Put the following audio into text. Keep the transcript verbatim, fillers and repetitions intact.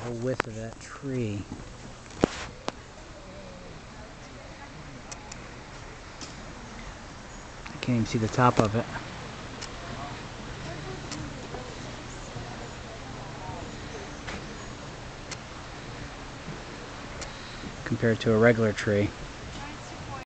whole width of that tree. I can't even see the top of it. Compared to a regular tree.